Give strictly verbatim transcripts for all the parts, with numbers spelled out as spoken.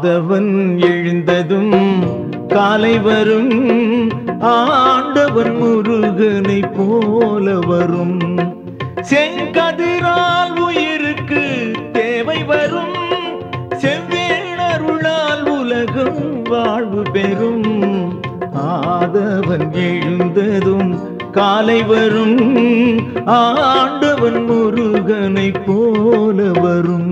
ஆதவன் எழுந்ததும் காலை வரும், ஆண்டவன் முருகனை போல வரும். செங்கதிரால் உயிருக்கு தேவை வரும், செவ்வேளருளால் உலகம் வாழ்வு பெறும். ஆதவன் எழுந்ததும் காலை வரும், ஆண்டவன் முருகனை போல வரும்.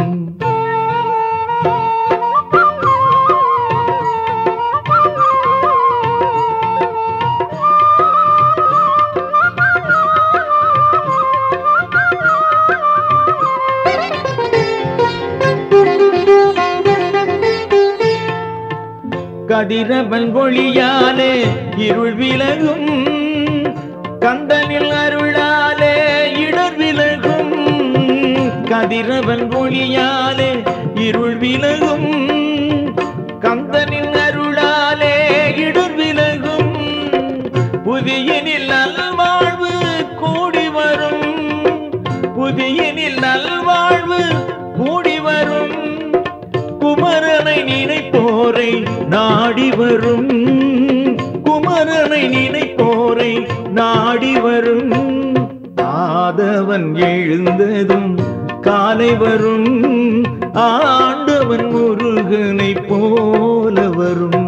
கதிரவன் ஒளியாலே இருள் விலகும், கந்தனில் அருளாலே இடர் விலகும். கதிரவன் ஒளியாலே இருள் விலகும், கந்தனின் அருளாலே இடர் விலகும். புதியனில் நல்வாழ்வு கூடி வரும், புதியனில் நல்வாழ்வு கூடி வரும். குமரனை நினைப்போரை நாடி வரும், குமரனை நினைப்போரை நாடி வரும். ஆதவன் எழுந்ததும் காலை வரும், ஆண்டவன் முருகனை போல வரும்.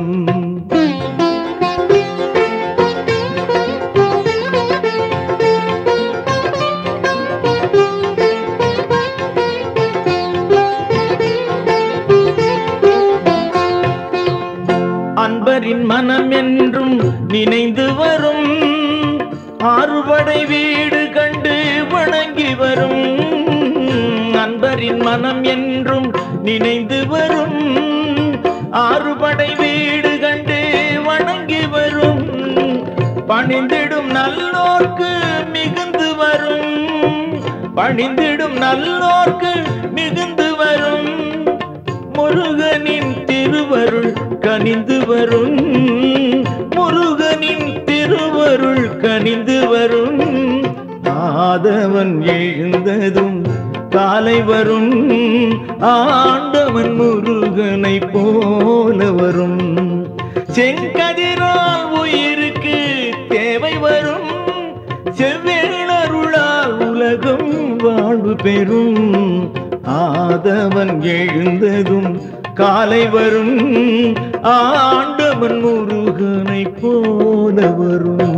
அன்பரின் மனம் என்றும் நினைந்து வரும், ஆறுபடை வீடு கண்டு வணங்கி வரும். அன்பரின் மனம் என்றும் நினைந்து வரும், ஆறுபடை வீடு கண்டு வணங்கி வரும். பணிந்திடும் நல்லோர்க்கு மிகுந்து வரும், பணிந்திடும் நல்லோர்க்கு மிகுந்து வரும். முருகனின் திருவருள் கனிந்து வரும், முருகனின் திருவருள் கனிந்து வரும். ஆதவன் எழுந்ததும் காலை வரும், ஆண்டவன் முருகனை போல வரும். செங்கதிரால் உயிருக்கு தேவை வரும், செவ்வேளருளால் உலகம் வாழ்வு பெறும். ஆதவன் எழுந்ததும் காலை வரும், ஆண்டவன் முருகனை போல வரும்.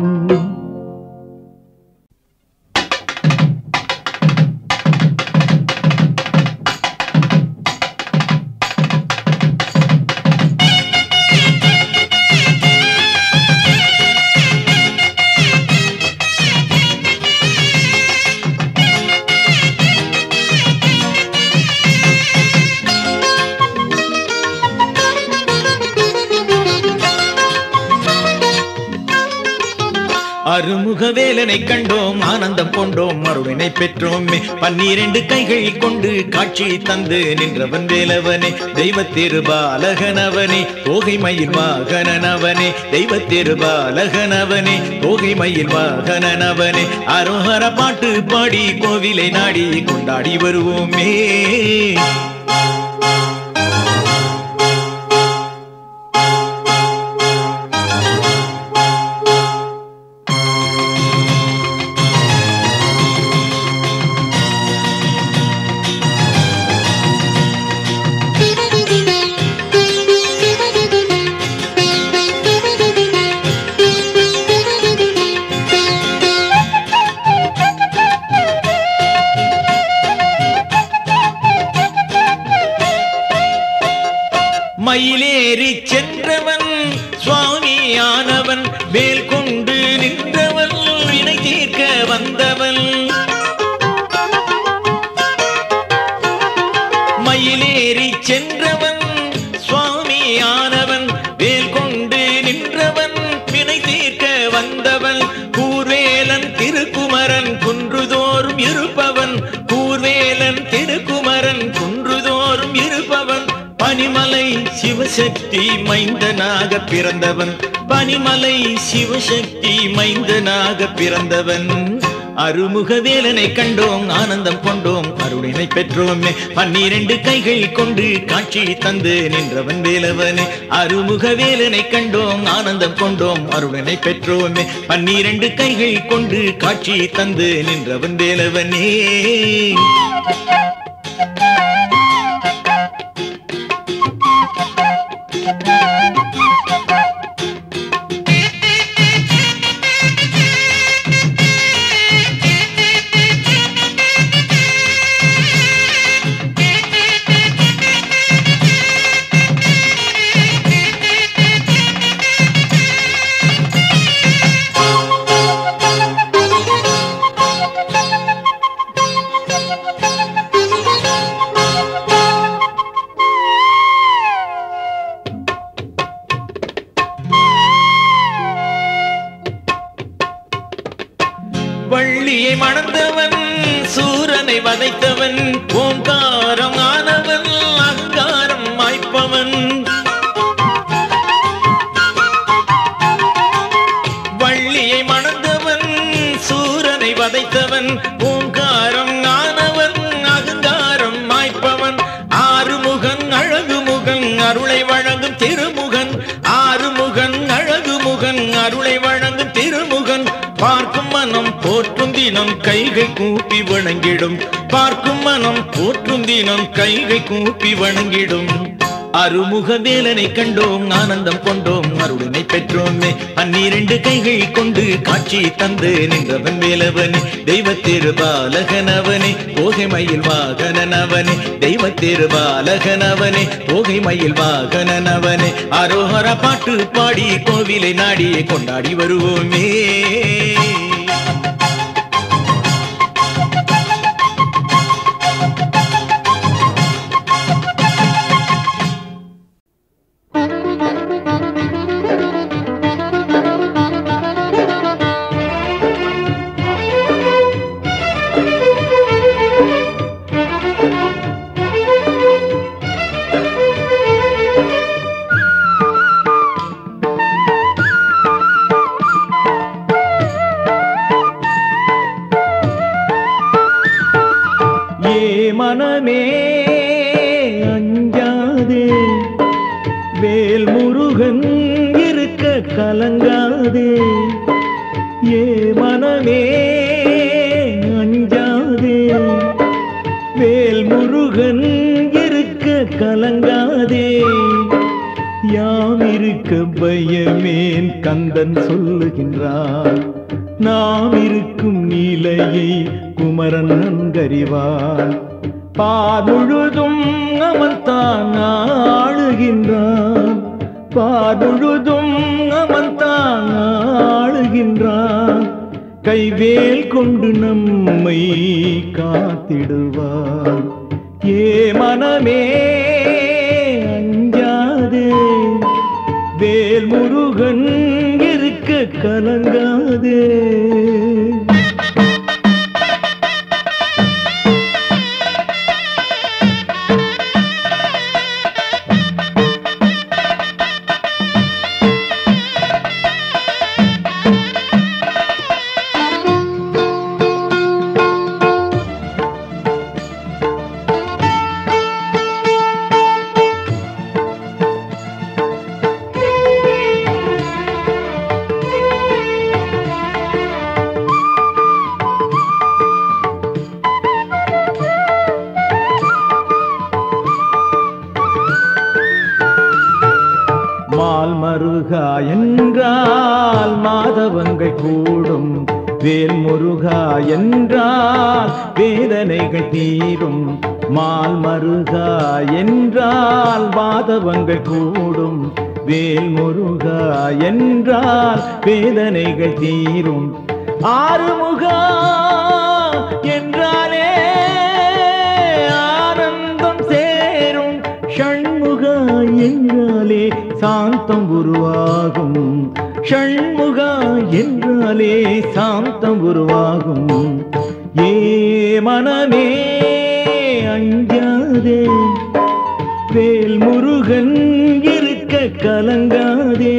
அருமுகவேலனை கண்டோம், ஆனந்தம் கொண்டோம், அருளினை பெற்றோமே. பன்னிரண்டு கைகள் கொண்டு காட்சி தந்து நின்றவன் வேலவனே, தெய்வ திருபாலகனவனே, தோகை மயில் வாகனனவனே, தெய்வ திருபாலகனவனே, தோகை மயில் வாகனனவனே. அரோஹர பாட்டு பாடி கோவிலை நாடி கொண்டாடி வருவோமே. மயிலேறி சென்றவன் சுவாமியானவன், வேல் கொண்டு நின்றவன், வினை தீர்க்க வந்தவன். மயிலேறி சென்றவன் சுவாமியானவன், வேல் கொண்டு நின்றவன், வினை தீர்க்க வந்தவன். கூர்வேலன் திருக்குமரன் குன்றுதோறும் இருப்பவன், கூர்வேலன் திருக்குமரன் குன்றுதோறும் இருப்பவன். பனிமலை சிவசக்தி மைந்தனாக பிறந்தவன், பனிமலை சிவசக்தி மைந்தனாக பிறந்தவன். அருமுக வேலனை கண்டோம் ஆனந்தம் கொண்டோம் அருளினை பெற்றோமே பன்னிரண்டு கைகள் கொண்டு காட்சி தந்து நின்றவன் வேலவனே அருமுக வேலனை கண்டோம் ஆனந்தம் கொண்டோம் அருளினை பெற்றோமே பன்னிரண்டு கைகள் கொண்டு காட்சி தந்து நின்றவன் வேலவனே வள்ளியை மணந்தவன் சூரனை வதைத்தவன் ஓங்காரம் ஆனவன் அங்காரம் மாய்ப்பவன் வள்ளியை மணந்தவன் சூரனை வதைத்தவன் ஓங்காரம் ஆனவன் அகங்காரம் மாய்ப்பவன் ஆறுமுகன் அழகுமுகன் அருளை வழங்கும் திருமுகன் ஆறுமுகன் அழகுமுகன் அருளை வழங்கும் திருமுகன் பார்க்கும் மனம் போற்றும் தினம் கைகை கூப்பி வணங்கிடும் பார்க்கும் மனம் போற்றும் தினம் கைகை கூப்பி வணங்கிடும் அருமுக வேலனை கண்டோம் ஆனந்தம் கொண்டோம் அருளினை பெற்றோமே பன்னிரண்டு கைகள் கொண்டு காட்சி தந்து நின்றவன் வேலவனே தெய்வ திருபாலகனவனே போகை மயில் வாகனனவனே தெய்வ திருபாலகனவனே போகை மயில் வாகனனவனே அரோஹர பாட்டு பாடி கோவிலை நாடியே கொண்டாடி வருவோமே மனமே அஞ்சாதே வேல் முருகன் இருக்க கலங்காதே ஏ மனமே அஞ்சாதே வேல் முருகன் இருக்க கலங்காதே யாம் இருக்க பயமேன் கந்தன் சொல்லுகின்றான் நாம் இருக்கும் நிலையை குமரன் நன்கறிவான் பார் முழுதும் அவன் தான் ஆளுகின்றான் பார் முழுதும் அவன் தான் ஆளுகின்றான் கைவேல் கொண்டு நம்மை காத்திடுவான் ஏ மனமே அஞ்சாதே வேல் முருகன் இருக்க கலங்காதே மருகா என்றால் மாதவங்கள் கூடும் வேல் முருகா என்றால் வேதனைகள் தீரும் மால் மருகா என்றால் மாதவங்கள் கூடும் வேல் முருகா என்றால் வேதனைகள் தீரும் ஆறுமுகா என்றாலே ஆனந்தம் சேரும் ஷண்முகா என்றாலே சாந்தம் உருவாகும் ஷண்முகா என்றாலே சாந்தம் உருவாகும் ஏ மனமே அஞ்சாதே வேல் முருகன் இருக்க கலங்காதே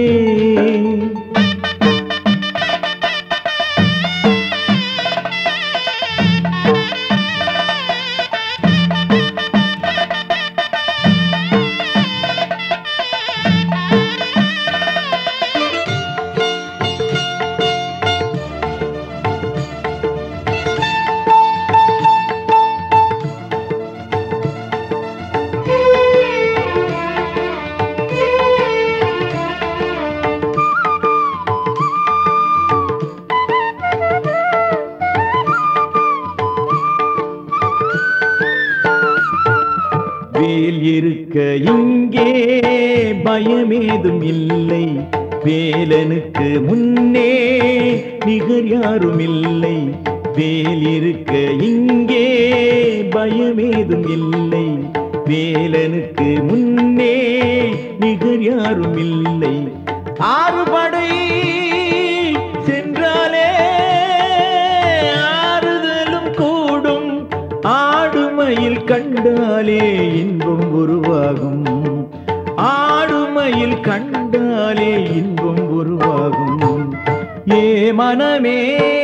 இங்கே பயமேதும் இல்லை, வேலனுக்கு முன்னே நிகர் யாரும் இல்லை. வேல் இருக்க இங்கே பயமேதும் இல்லை, வேலனுக்கு முன்னே நிகர் யாரும் இல்லை. ஆறுபடை சென்றாலே ஆறுதலும் கூடும், ஆடுமையில் கண்டாலே இன்பம் உருவாகும், ஆடுமையில் கண்டாலே இன்பம் உருவாகும். ஏ மனமே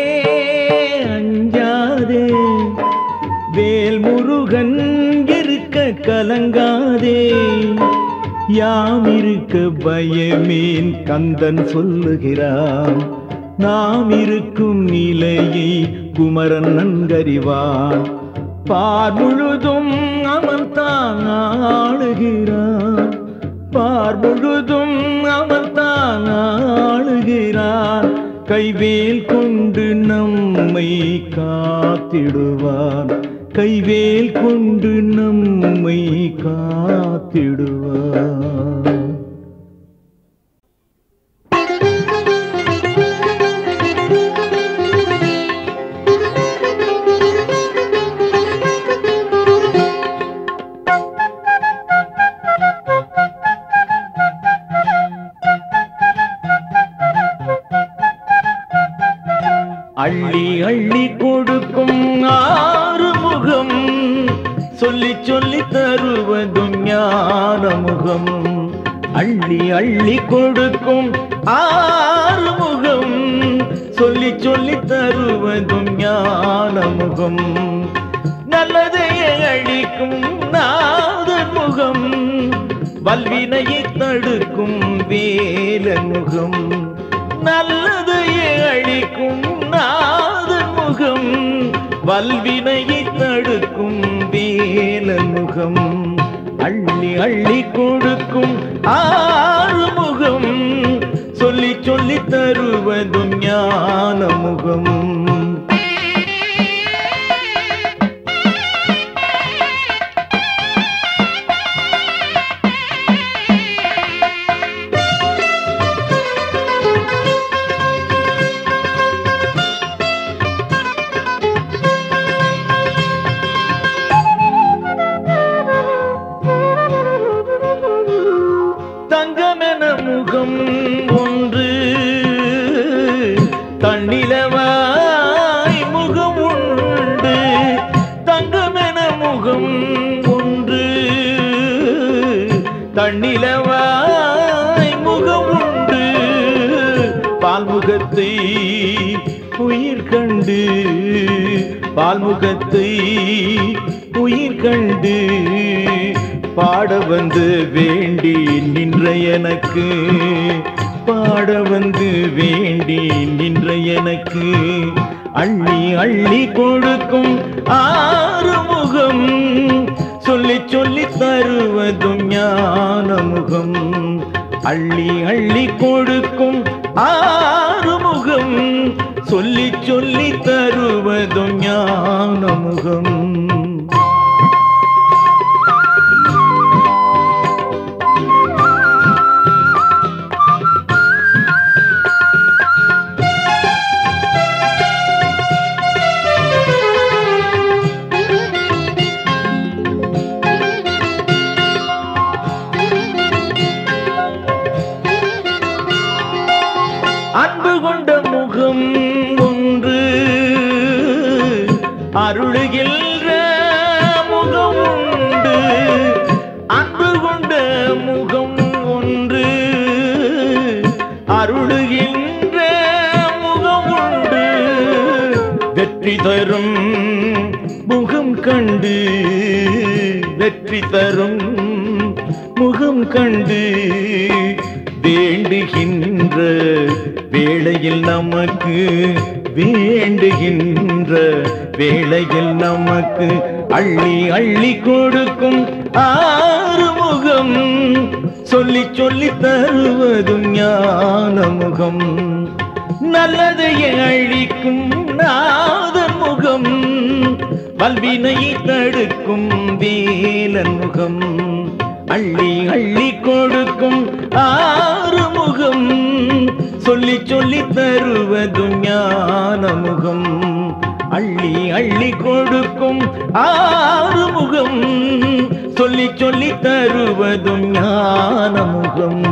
அஞ்சாதே, வேல் முருகன் இருக்க கலங்காதே. யாம் இருக்க பயமேன் கந்தன் சொல்லுகிறான், நாம் இருக்கும் நிலையை குமரன் நன்கறிவான். பார் முழுதும் அவன் தான் ஆளுகிறான், பார் முழுதும் அவன் தான் ஆளுகிறான். கைவேல் கொண்டு நம்மை காத்திடுவான், கைவேல் கொண்டு நம்மை காத்திடுவான். அள்ளி அள்ளி கொடுக்கும் ஆறுமுகம், சொல்லி சொல்லி தருவதும் ஞானமுகம். அள்ளி அள்ளி கொடுக்கும் ஆறுமுகம், சொல்லி சொல்லி தருவதும் ஞானமுகம். நல்லதையே அழிக்கும் நாதன் முகம், வல்வினையை தடுக்கும் வேலன் முகம். நல்லதையே அழிக்கும் நாதன் முகம், வல்வினையை தடுக்கும் வேலன் முகம். அள்ளி அள்ளி கொடுக்கும் ஆறுமுகம், சொல்லி சொல்லி தருவதும் ஞானமுகம். தங்கமென முகம் ஒன்று, தன்னிலவாய் முகம் உண்டு. தங்கமென முகம் ஒன்று, தன்னிலவாய் முகம் உண்டு. பால்முகத்தை உயிர் கண்டு, பால்முகத்தை உயிர் கண்டு பாட வந்து வேண்டி நின்ற எனக்கு, பாட வந்து வேண்டி நின்ற எனக்கு. அள்ளி அள்ளி கொடுக்கும் ஆறுமுகம், சொல்லி சொல்லி தருவதும் ஞானமுகம். அள்ளி அள்ளி கொடுக்கும் ஆறுமுகம், சொல்லி சொல்லி தருவதும் ஞானமுகம். அன்பு கொண்ட முகம் ஒன்று, அருளுகின்ற முகம் உண்டு. அன்பு கொண்ட முகம் ஒன்று, அருளுகின்ற முகம் உண்டு. வெற்றி தரும் முகம் கண்டு, வெற்றி தரும் முகம் கண்டு வேண்டுகின்ற வேளையில் நமக்கு, வேண்டுகின்ற வேளையில் நமக்கு அள்ளி அள்ளி கொடுக்கும் ஆறுமுகம், சொல்லி சொல்லி தருவதும் ஞானமுகம். நல்லதையே அழிக்கும் நாதன் முகம், வல்வினையை தடுக்கும் வேலன் முகம். அள்ளி அள்ளி கொடுக்கும் ஆறுமுகம் சொல்லி சொல்லி தருவதும் ஞானமுகம் அள்ளி அள்ளி கொடுக்கும் ஆறுமுகம் சொல்லி சொல்லி தருவதும் ஞானமுகம்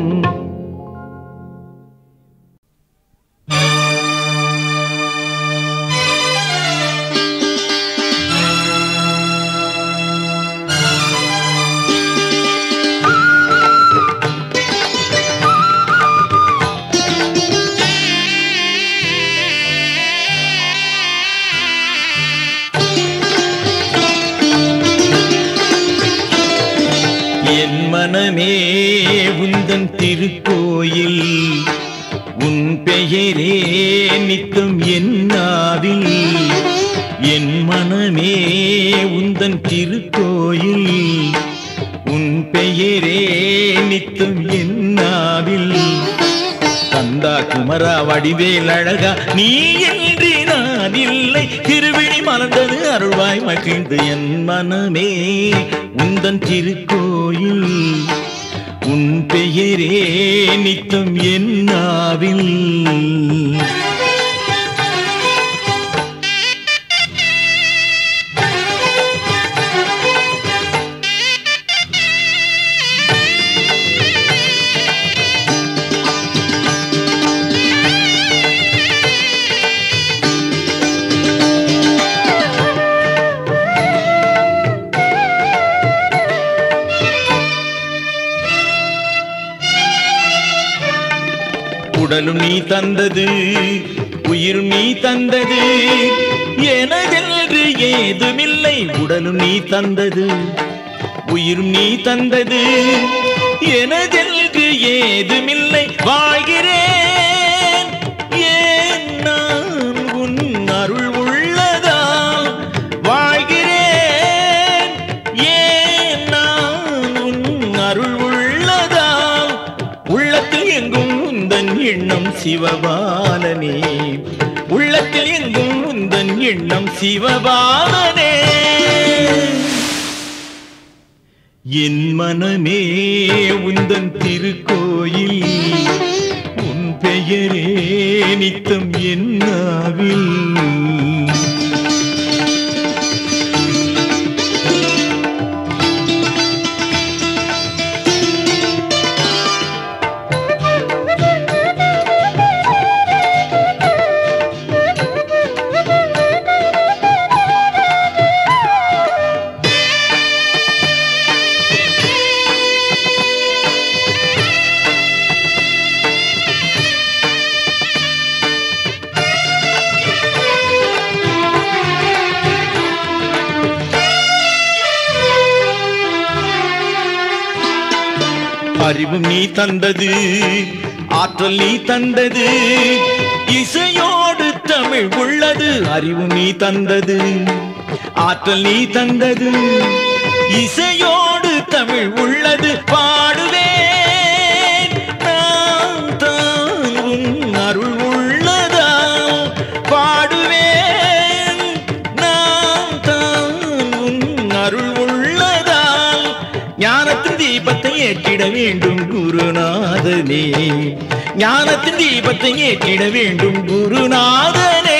மனமே உந்தன் திருக்கோயில் உன் பெயரே நித்தம் என்னாவில் என் மனமே உந்தன் திருக்கோயில் உன் பெயரே நித்தம் என்னாவில் கந்தா குமரா வடிவேல் அழகா நீ என்று நான் இல்லை திருவிழி மலர்ந்தது அருள்வாய் மகிழ்ந்து என் மனமே உந்தன் திருக்கோயில் உன் பெயரே நித்தம் என்னாவில் உடலும் நீ தந்தது உயிர் நீ தந்தது எனதென்று ஏதுமில்லை உடலும் நீ தந்தது உயிர் நீ தந்தது எனதென்று ஏதுமில்லை வாழ்கிறேன் ஏன் நான் உன் அருள் உள்ளதா வாழ்கிறேன் ஏன் நான் உன் அருள் உள்ளதா உள்ளத்தில் எங்கும் எண்ணம் சிவபாலனே உள்ளத்தில் எங்கும் உந்தன் எண்ணம் சிவபாலனே என் மனமே உந்தன் திருக்கோயில் உன் பெயரே நித்தம் என்னாவில் அறிவு நீ தந்தது ஆற்றல் நீ தந்தது இசையோடு தமிழ் உள்ளது அறிவு நீ தந்தது ஆற்றல் நீ தந்தது இசையோடு தமிழ் உள்ளது பாடுவேன் நான் தான் உன் அருள் உள்ளதா பாடுவேன் நான் தான் உன் அருள் உள்ளதா ஞானத்தின் தீபத்தை ஏற்றிட வேண்டும் குருநாதனே ஞானத்தின் தீபத்தை ஏற்றிட வேண்டும் குருநாதனே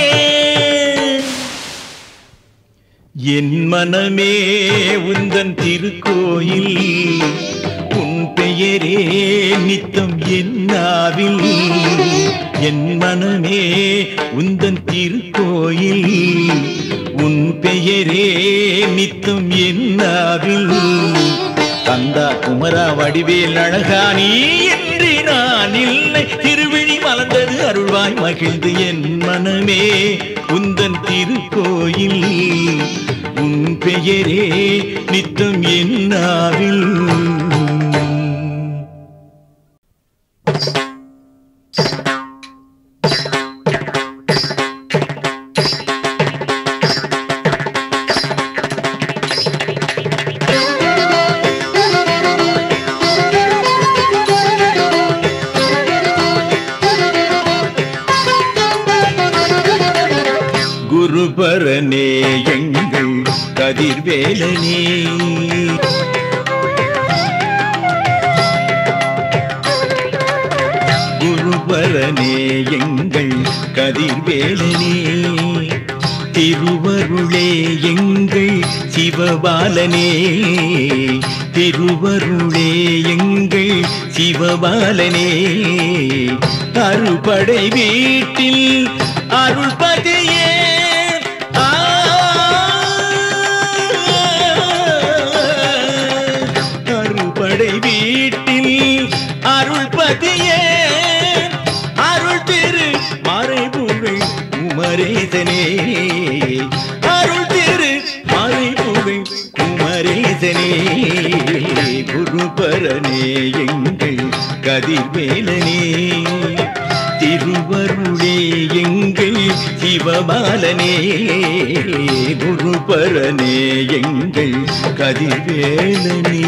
என் மனமே உந்தன் திருக்கோயில் உன் பெயரே நித்தம் என்னாவில் என் மனமே உந்தன் திருக்கோயில் உன் பெயரே நித்தம் என்னாவில் கந்தா குமரா வடிவேல் அழகா நீ என்று நான் இல்லை திருவிழி மலர்ந்தது அருள்வாய் மகிழ்ந்து என் மனமே உந்தன் திருக்கோயில் உன் பெயரே நித்தம் என்னாவில் குருபரனே எங்கள் கதிர்வேலனே குருபரனே எங்கள் கதிர்வேலனே திருவருளே எங்கள் சிவபாலனே திருவருளே எங்கள் சிவபாலனே அறுபடை வீட்டில் அருள்பதியே அறுபடை வீட்டில் அருள்பதியே அருள் திரு மறைபுகழ் குமரேசனே அருள் திரு மறைபுகழ் குமரேசனே குருபரனே எங்கள் கதிர்வேலனே திருவருளே எங்கள் சிவபாலனே குருபரனே எங்கள் கதிர்வேலனே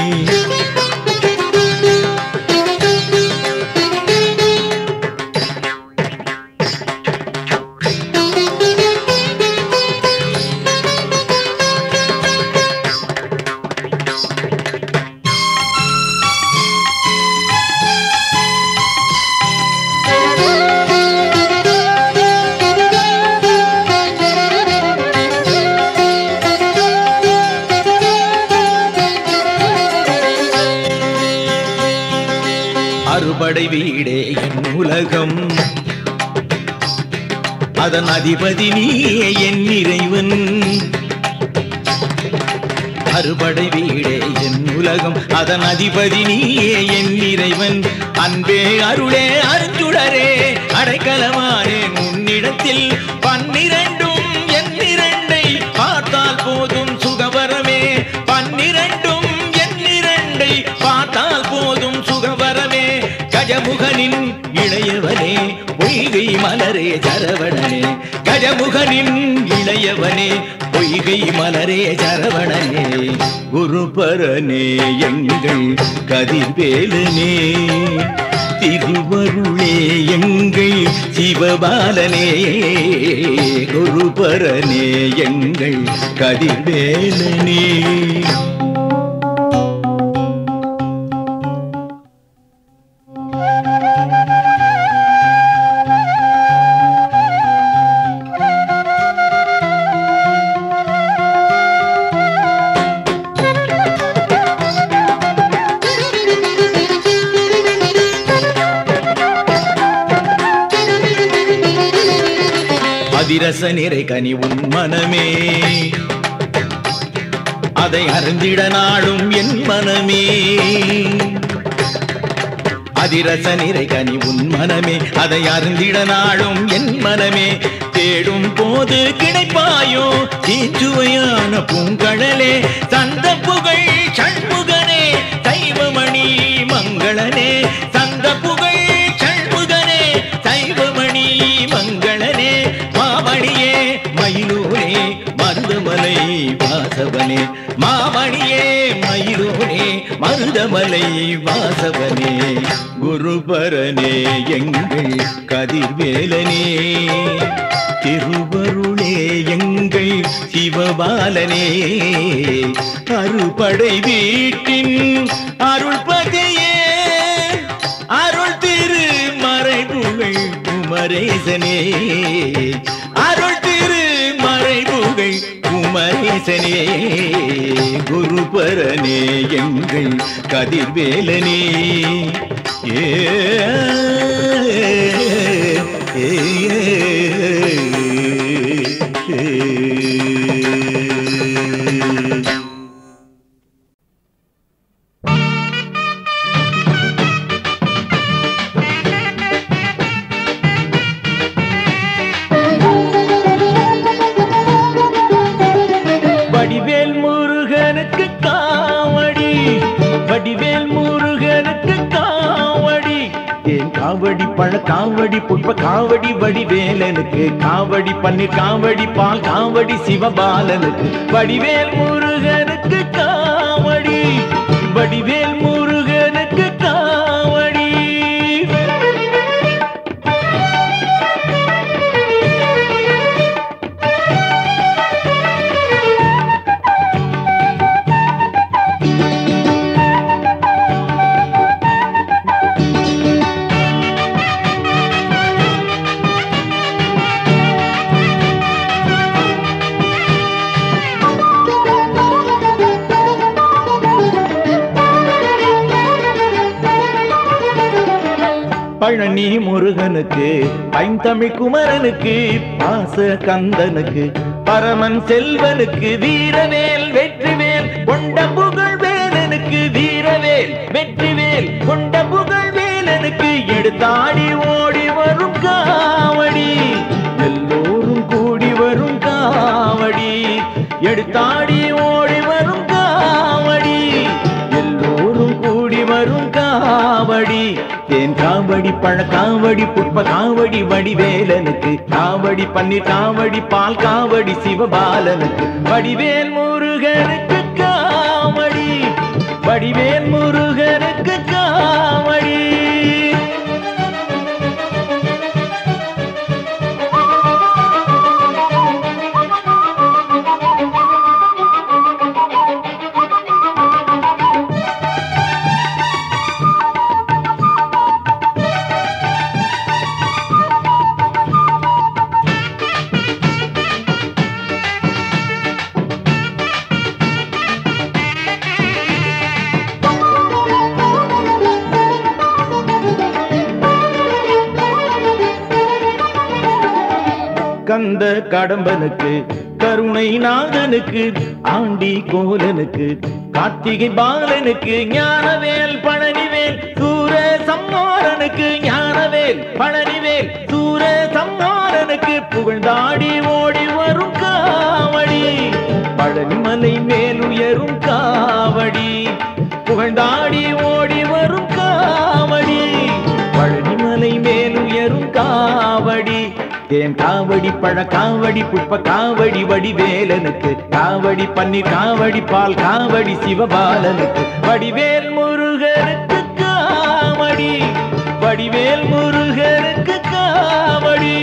அறுபடை வீடே என் உலகம் அதன் அதிபதி நீயே என் இறைவன் அறுபடை வீடே என் உலகம் அதன் அதிபதி நீயே என் இறைவன் அன்பே அருளே அருஞ்சுடரே அடைக்கலமானே உன்னிடத்தில் பன்னிரண்டும் என் இரண்டை பார்த்தால் போதும் சுகவரமே பன்னிரண்டும் என் இரண்டை பார்த்தால் போதும் சுகவரமே கஜமுகனின் இளையவனே பொய்கை மலரே சரவணனே கஜமுகனின் இளையவனே பொய்கை மலரே சரவணனே குருபரனே எங்கள் கதிர்வேலனே திருவருளே எங்கள் சிவபாலனே குருபரனே எங்கள் கதிர்வேலனே அதிரச நிறை கனி உன் மனமே அதை அறிந்திட நாடும் என் மனமே அதிரச நிறை கனி உன் மனமே அதை அறிந்திட நாடும் என் மனமே தேடும் போது கிடைப்பாயோ தீச்சுவையான பூங்கடலே சந்த புகழ் சண்முகனே தெய்வமணி மங்களனே சந்த புகழ் சண்முகனே தெய்வமணி மங்களனே மாமணியே மயிலூரே மருதமலை வாசவனே மாமணியே மயிலூரே மருதமலை வாசவனே குருபரனே எங்கள் கதிர்வேலனே திருவருளே எங்கள் சிவபாலனே அறுபடை வீட்டின் அருள்பதியே அருள் திரு மறைபுகழ் குமரேசனே அருள் திரு மறைபுகழ் குமரேசனே குருபரனே எங்கள் கதிர்வேலனே ஏ வடிவேல் முருகனுக்கு காவடி வடிவேல் முருகனுக்கு காவடி ஏன் காவடி பழ காவடி புஷ்ப காவடி வடிவேலனுக்கு காவடி பன்னீர் காவடி பால் காவடி சிவபாலனுக்கு வடிவேல் முருகனுக்கு காவடி வடிவேல் முருகனுக்கு காவடி பழனி முருகனுக்கு ஐந்தமிழ் குமரனுக்கு பாச கந்தனுக்கு பரமன் செல்வனுக்கு வீரவேல் வெற்றிவேல் கொண்ட புகழ் வேலனுக்கு வீரவேல் வெற்றிவேல் கொண்ட புகழ் வேலனுக்கு எடுத்தாடி ஓடி வரும் காவடி எல்லோரும் கூடி வரும் காவடி எடுத்தாடி ஓடி வரும் காவடி எல்லோரும் கூடி வரும் காவடி தேன் காவடி பழ காவடி புஷ்ப காவடி வடிவேலனுக்கு காவடி பன்னீர் காவடி பால் காவடி சிவபாலனுக்கு வடிவேல் முருகனுக்கு காவடி வடிவேல் முருகனுக்கு காவடி கந்த கடம்பனுக்கு கருணை நாதனுக்கு ஆண்டி கோலனுக்கு கார்த்திகை பாலனுக்கு ஞானவேல் பழனிவேல் சூர சம்மாரனுக்கு ஞானவேல் பழனிவேல் சூர சம்மாரனுக்கு புகழ்ந்தாடி ஓடி வரும் காவடி பழனிமலை மேலுயரும் காவடி புகழ்ந்தாடி ஓடி வரும் காவடி பழனிமலை மேலுயரும் காவடி தேன் காவடி பழ காவடி புஷ்ப காவடி வடிவேலனுக்கு காவடி பன்னீர் காவடி பால் காவடி சிவபாலனுக்கு வடிவேல் முருகனுக்கு காவடி வடிவேல் முருகனுக்கு காவடி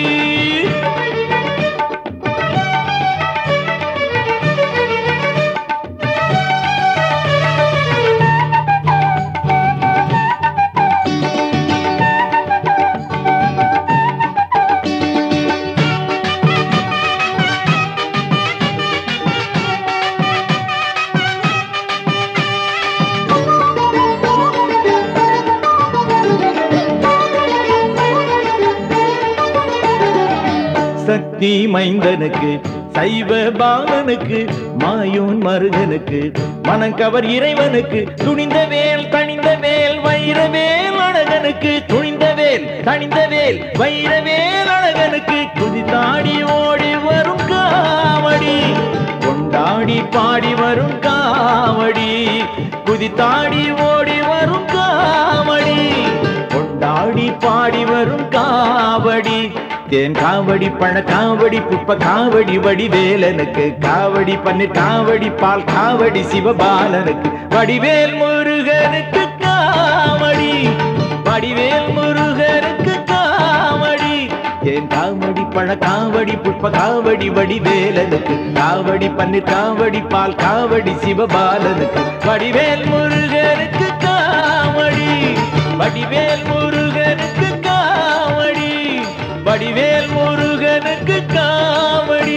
சக்தி மைந்தனுக்கு சைவ பாலனுக்கு மாயோன் மருகனுக்கு மனங்கவர் இறைவனுக்கு துணிந்த வேல் தணிந்த வேல் வைரவேல் அழகனுக்கு துணிந்த வேல் தணிந்த வேல் வைரவேல் அழகனுக்கு குதித்தாடி ஓடி வரும் காவடி கொண்டாடி பாடி வரும் காவடி குதித்தாடி ஓடி வரும் காவடி கொண்டாடி பாடி வரும் காவடி தேன் காவடி பழ காவடி புஷ்ப காவடி வடிவேலனுக்கு காவடி பன்னீர் காவடி பால் காவடி சிவபாலனுக்கு வடிவேல் முருகனுக்கு காவடி வடிவேல் முருகனுக்கு காவடி தேன் காவடி பழ காவடி புஷ்ப காவடி வடிவேலனுக்கு காவடி பன்னீர் காவடி பால் காவடி சிவபாலனுக்கு வடிவேல் முருகனுக்கு காவடி வடிவேல் முருகனுக்கு காவடி வடிவேல் முருகனுக்கு காவடி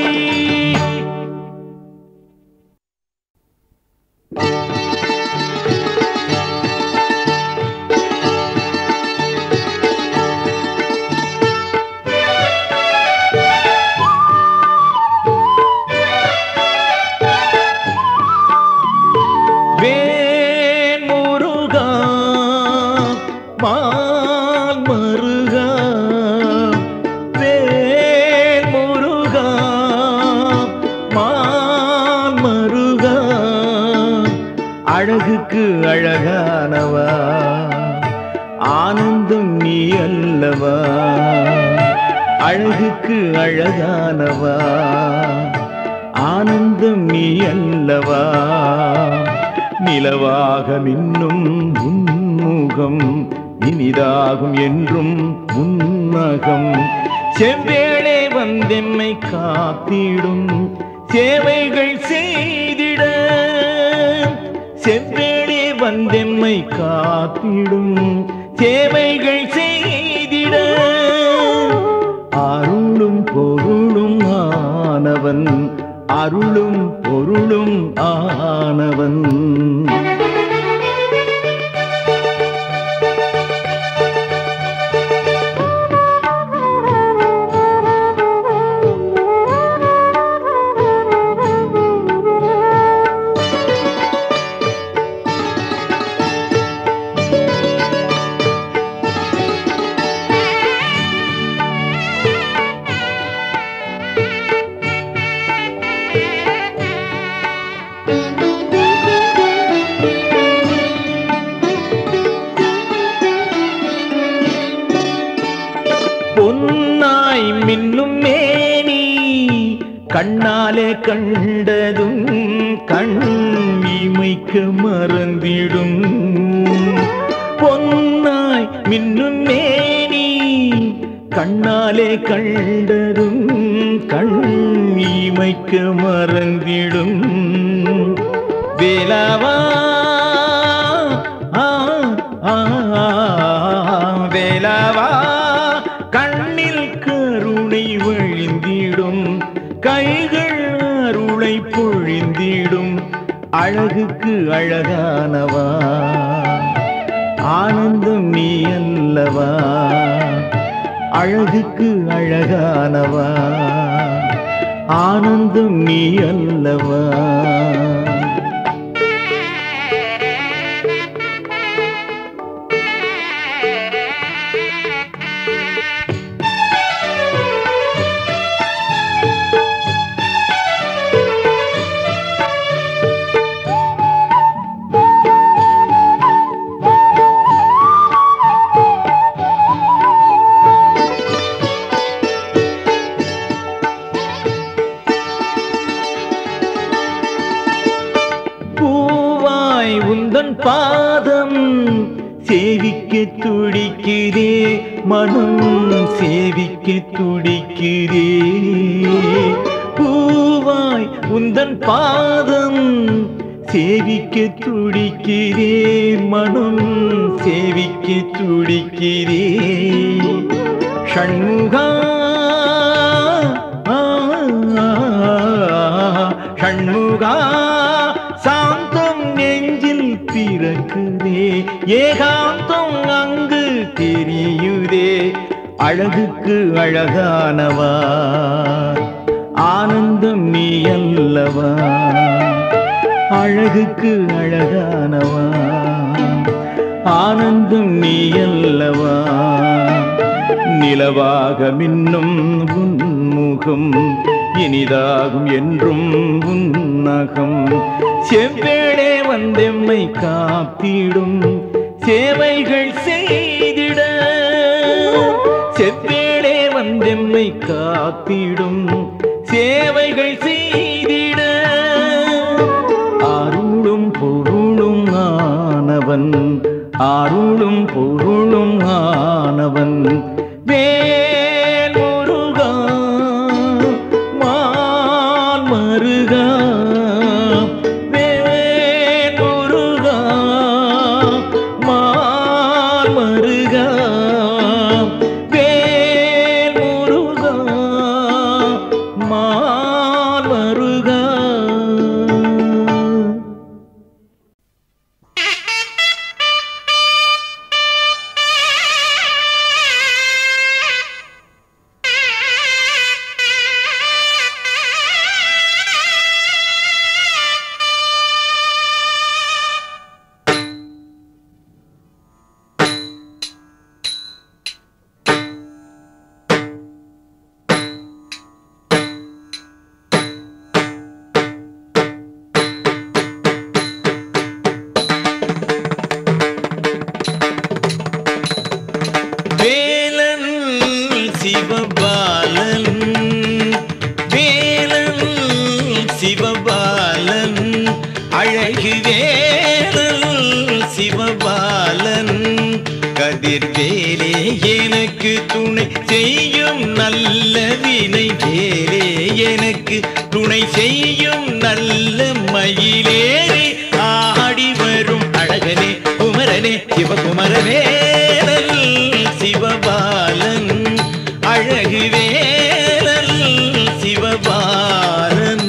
வேல் முருகா மால் மருகா வேல் முருகா மால் மருகா அழகுக்கு அழகானவா ஆனந்தம் நீ அல்லவா அழகுக்கு அழகானவா ஆனந்தம் நீ அல்லவா நிலவாக மின்னும் உன்முகம் இனிதாகும் என்றும் உன்னகம் செவ்வேளை வந்தெம்மை காத்திடும் சேவைகள் செய்திட செவ்வேளை வந்தெம்மை காத்திடும் சேவைகள் செய்திட அருளும் பொருளும் ஆனவன் அருளும் பொருளும் ஆனவன் பொன்னாய் மின்னும் மேனி கண்ணாலே கண்டதும் கண் இமைக்க மறந்திடும். பொன்னாய் மின்னும் மேனி கண்ணாலே கண்டதும் கண் இமைக்க மறந்திடும். வேலவா வேலவா கண்ணில் கருணை வழிந்திடும், கைகள் அருளை பொழிந்திடும். அழகுக்கு அழகானவா ஆனந்தம் நீ அல்லவா, அழகுக்கு அழகானவா ஆனந்தம் நீ அல்லவா. உந்தன் பாதம் சேவிக்க துடிக்கிறே, மனம் சேவிக்க துடிக்கிறே. பூவாய் உந்தன் பாதம் சேவிக்க துடிக்கிறே, மனம் சேவிக்க துடிக்கிறே. ஷண்முகா ஷண்முகா சாந்தம் நெஞ்சில் பிறக்குதே, ஏகாந்தம் அங்கு தெரியுதே. அழகுக்கு அழகானவா ஆனந்தம் நீ அல்லவா, அழகுக்கு அழகானவா ஆனந்தம் நீ அல்லவா. நிலவாக மின்னும் உன்முகம் இனிதாகும் என்றும் உன்னகம். செவ்வேளே வந்தெம்மை காப்பிடும் சேவைகள் செய்திட, செவ்வேளே வந்தெம்மை காப்பிடும் சேவைகள் செய்திட. அருளும் பொருளும் ஆனவன், அருளும் பொருளும் ஆனவன். வேல் முருகா மால் மருகா, வேல் முருகா மால் மருகா, வேல் முருகா மால் மருகா. சிவபாலன் வேலன் சிவபாலன் அழகு வேலன் சிவபாலன் கதிர் வேலே எனக்கு துணை செய்யும் நல்ல வினை வேலே எனக்கு துணை செய்யும் நல்ல மயிலேறி ஆடி வரும் அழகனே குமரனே சிவகுமரனே சிவபாலன் அழகு வேலன் சிவபாலன்.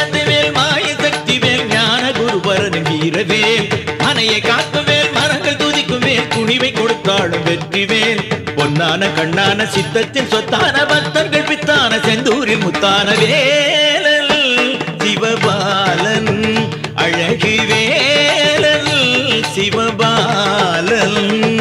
கந்தவேல் மாய சக்தி வேல் ஞான குருபரன் வீரவேல் மனையை காக்குவேல் மரங்கள் துதிக்குவேல் துணிவை கொடுத்தாலும் வெற்றிவேல் பொன்னான கண்ணான சித்தத்தின் சொத்தான பக்தர்கள் பித்தான செந்தூரில் முத்தான வேலல் சிவபாலன் அழகு வேலல் சிவபாலன்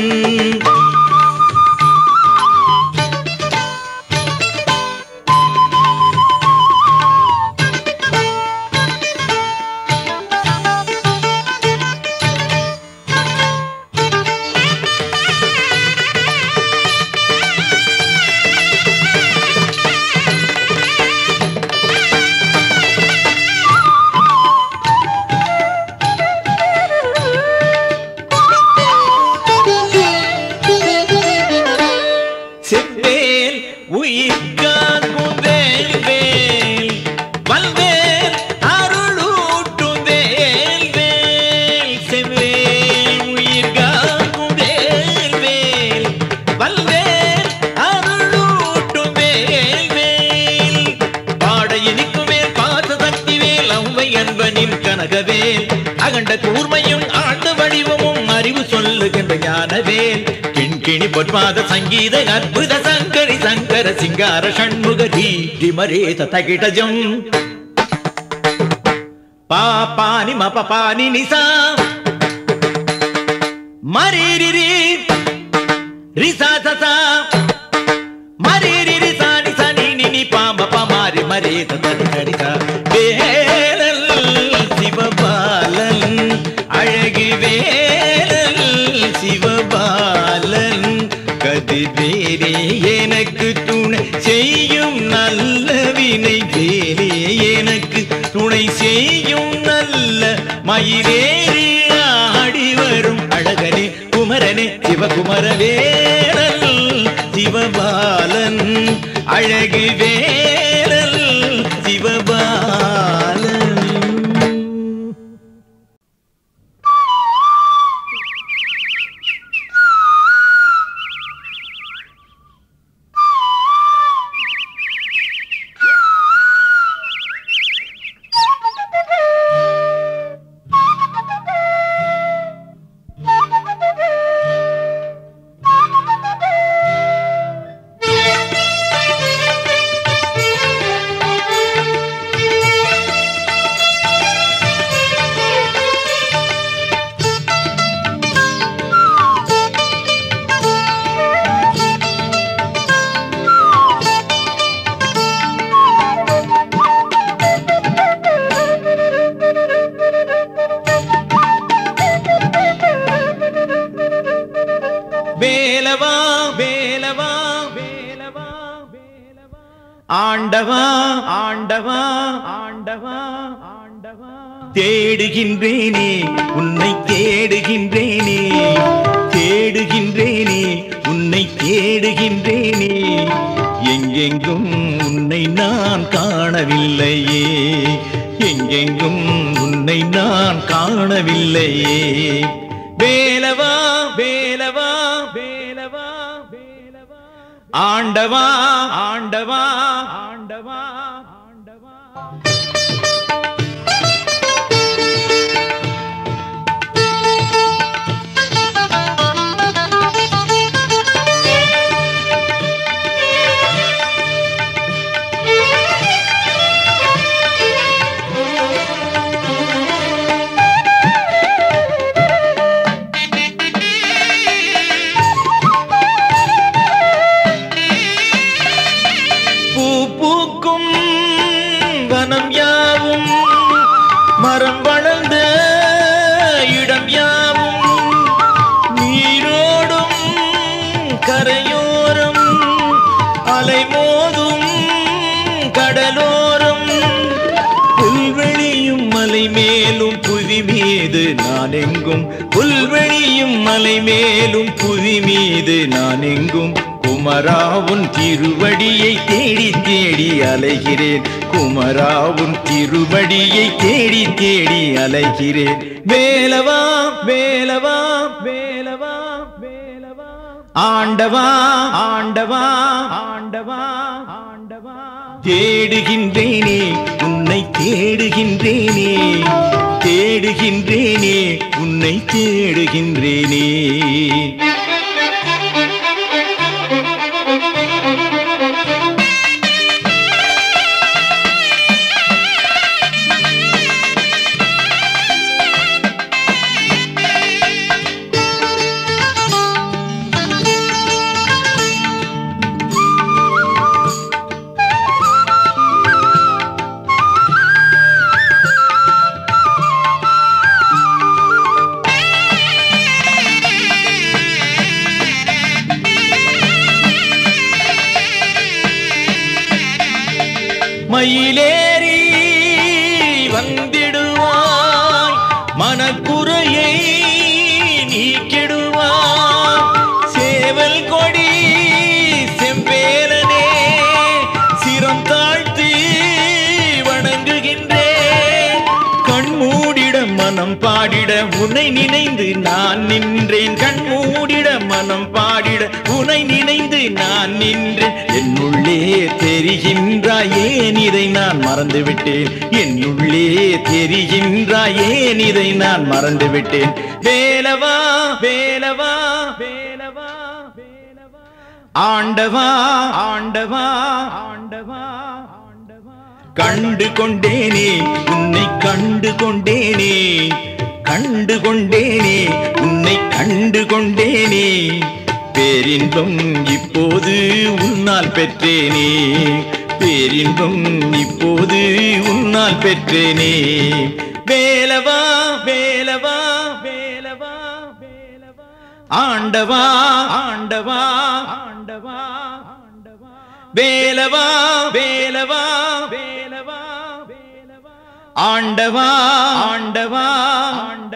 அகண்ட கூர்மையும் ஆழ்ந்த வடிவமும் அறிவு சொல்லுகின்ற ஞானவேல் கிண்கிணி பொற்பாத சங்கீத அற்புத சங்கரி சங்கர சிங்கார ஷண்முக தீட்டி மரேத தகிடஜம் பாபானி மபானி நிசா மரேரிரி ரிசா சசா மரேரிரி சானி சனி நினி பாம பமாரி மரேத தகிடரிசா வேலல் சிவபாலன் அழகு வேலல் சிவபாலன் கதிர்வேரே எனக்கு துணை செய்யும் நல்ல வினை வேரே எனக்கு துணை செய்யும் நல்ல மயிலேறி ஆடி வரும் அழகனே குமரனே சிவகுமர வேலல் சிவபாலன் அழகு வேலல் சிவபாலன் ஆண்டவா ஆண்டவா ஆண்டவா ஆண்டவா தேடுகின்றேனே உன்னை தேடுகின்றேனே தேடுகின்றேனே உன்னை தேடுகின்றேனே எங்கெங்கும் உன்னை நான் காணவில்லையே எங்கெங்கும் உன்னை நான் காணவில்லையே வேலவா வேலவா வேலவா ஆண்டவா ஆண்டவா ஆண்டவா ஆண்டவா மரம் வளர்ந்த இடம் யாவும் நீரோடும் கரையோரம் அலைமோதும் கடலோரம் புல்வெளியும் மலை மேலும் புவி மீது நான் எங்கும் புல்வெளியும் மலை மேலும் புவி மீது நான் எங்கும் குமராவுன் திருவடியை தேடி தேடி அலைகிறேன் குமராவுன் திருவடியை தேடி தேடி அலைகிறேன் வேலவா வேலவா வேலவா வேலவா ஆண்டவா ஆண்டவா ஆண்டவா ஆண்டவா தேடுகின்றேனே உன்னை உன்னை தேடுகின்றேனே தேடுகின்றேனே உன்னை தேடுகின்றேனே. மயிலேறி வந்திடுவாய் மனக்குறையை நீக்கிடுவாய். சேவல் கொடி செம்பேலனே சிரம் தாழ்த்தி வணங்குகின்றேன். கண்மூடிட மனம் பாடிட உன்னை நினைந்து நான் நின்றேன். கண்மூடிட மனம் பாடிட உன்னை நினைந்து நான் நின்றேன். என்னுள்ளே தெரிகின்றாய் ஏன் இதை நான் மறந்துவிட்டேன். என்னுள்ளே தெரிகின்றாய் ஏன் இதை நான் மறந்துவிட்டேன். வேலவா வேலவா வேலவா வேலவா ஆண்டவா ஆண்டவா ஆண்டவா ஆண்டவா. கண்டு கொண்டேனே உன்னை கண்டு கொண்டேனே கண்டு கொண்டேனே உன்னை கண்டு கொண்டேனே. பேரின்பம் இப்போது உன்னால் பெற்றேனே பேரின்பம் இப்போது உன்னால் பெற்றேனே. வேலவா வேலவா வேலவா வேலவா ஆண்டவா ஆண்டவா ஆண்டவா ஆண்டவா. வேலவா வேலவா வேலவா வேலவா ஆண்டவா ஆண்டவா ஆண்டவா.